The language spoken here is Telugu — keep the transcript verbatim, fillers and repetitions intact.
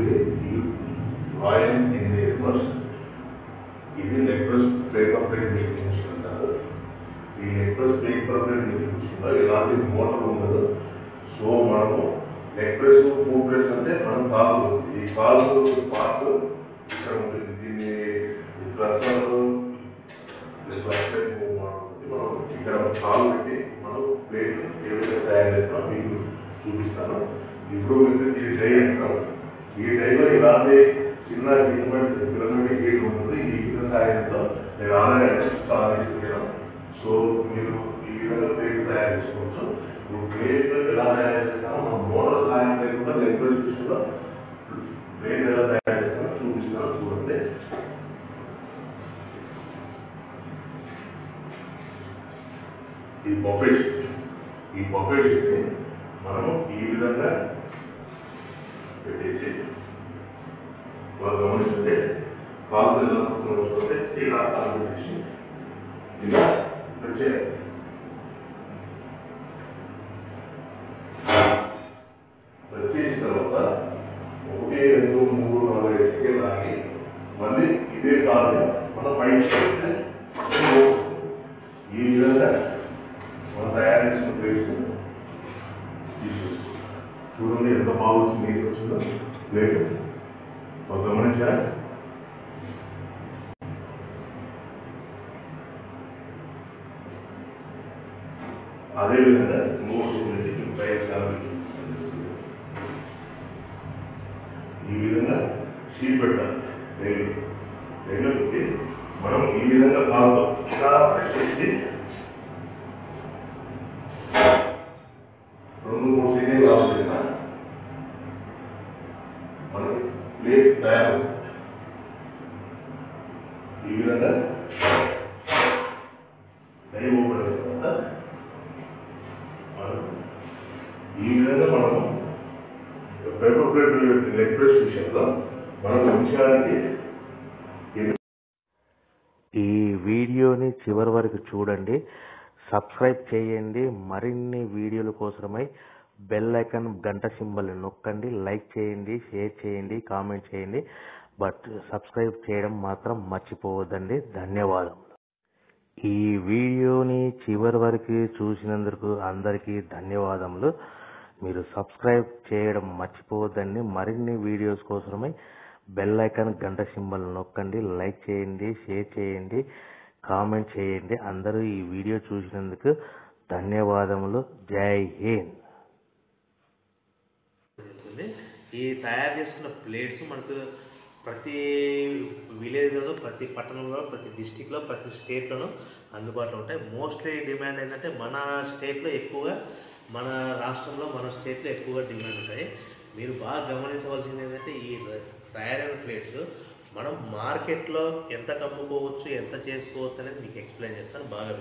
రాయల్ ఇండియన్ ఫస్ట్ ఇది neck press paper plate making machine అంటారు. ఈ neck press paper plate making మిషన్లో ఎలాంటి మోటార్ ఉండదు. సో మనము నెక్ ప్రెస్ ఫుడ్ ప్రెస్ అంటే మనం కాలు ఈ కాలు పార్ట్ ఇక్కడ ఉంటుంది. దీన్ని క్లచ్ క్లచ్ మనం ఇక్కడ కాలు పెట్టి మనం ప్లేట్ ఏ విధంగా తయారు చేస్తామో మీకు చూపిస్తాను. ఇప్పుడు మీకు ఈ డై అంటాం. ఈ డైలో ఇలాంటి చిన్న గిన్నె పిల్లలకి గేట్ ఉంటుంది. ఈ గిన్నె సాయంతో నేను ఆల్రెడీ చాలా తీసుకుంటాను. సో మీరు ఈ విధంగా ప్లేట్ తయారు చేసుకోవచ్చు. ఇప్పుడు ప్లేట్ ఎలా తయారు చేస్తామో మనం మోటార్ సాయం లేకుండా లెగ్ ప్రెస్ మిషన్లో ప్లేట్ ఎలా తయారు చేస్తామో చూపిస్తాను. చూడండి, ఈ బఫే షీట్ ఈ బఫే షీట్ని మనము ఈ విధంగా పెట్టేసి వాళ్ళు గమనిస్తుంటే కాలు ఎలా వస్తుంటే ఇలా కాలు పెట్టేసి ఇలా చేయాలి. వచ్చేసిన తర్వాత ఒకటి రెండు మూడు నాలుగు ఐదు సెకండ్ ఆగి మళ్ళీ ఇదే కాలు మనం పైకి చేస్తే ఈ విధంగా మనం తయారు చేసిన ప్లేట్స్ తీసేస్తాం. చూడండి ఎంత బాగా వచ్చింది, నీట్ వచ్చిందో ప్లేట్. గమనించారా? అదేవిధంగా మూడు ఈ విధంగా షీట్ పెట్టాలి. రైలు రైలు పెట్టి మనం ఈ విధంగా కాలుతో ఇలా ప్రెస్ చేసి రెండు మూడు సెకండ్లు కావాల్సిన మనకి ప్లేట్ తయారవుతుంది. ఈ విధంగా డై ఓపెన్ అయిన తర్వాత ఈ విధంగా మనము పేపర్ ప్లేట్ లెగ్ ప్రెస్ విషయంలో మనం ఉంచడానికి. ఈ వీడియోని చివరి వరకు చూడండి, సబ్స్క్రైబ్ చేయండి. మరిన్ని వీడియోల కోసమై బెల్ ఐకాన్ గంట సింబల్ నొక్కండి. లైక్ చేయండి, షేర్ చేయండి, కామెంట్ చేయండి. బట్ సబ్స్క్రైబ్ చేయడం మాత్రం మర్చిపోవద్దండి. ధన్యవాదం. ఈ వీడియోని చివరి వరకు చూసినందుకు అందరికీ ధన్యవాదములు. మీరు సబ్స్క్రైబ్ చేయడం మర్చిపోవద్దండి. మరిన్ని వీడియోస్ కోసమై బెల్ ఐకాన్ గంట సింబల్ నొక్కండి. లైక్ చేయండి, షేర్ చేయండి, కామెంట్ చేయండి. అందరూ ఈ వీడియో చూసినందుకు ధన్యవాదములు. జై హింద్. ఈ తయారు చేసుకున్న ప్లేట్స్ మనకు ప్రతి విలేజ్లో, ప్రతి పట్టణంలో, ప్రతి డిస్టిక్లో, ప్రతి స్టేట్లోనూ అందుబాటులో ఉంటాయి. మోస్ట్లీ డిమాండ్ ఏంటంటే మన స్టేట్లో ఎక్కువగా, మన రాష్ట్రంలో, మన స్టేట్లో ఎక్కువగా డిమాండ్ ఉంటాయి. మీరు బాగా గమనించవలసింది ఏంటంటే ఈ తయారైన ప్లేట్స్ మనం మార్కెట్లో ఎంత కమ్ముకోవచ్చు, ఎంత చేసుకోవచ్చు అనేది మీకు ఎక్స్ప్లెయిన్ చేస్తాను. బాగా